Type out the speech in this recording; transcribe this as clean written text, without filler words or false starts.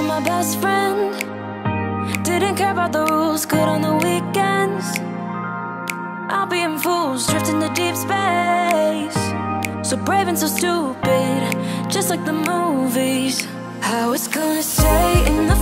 my best friend. Didn't care about the rules, good on the weekends. I'll be in fools, drifting to deep space. So brave and so stupid, just like the movies. How it's gonna stay in the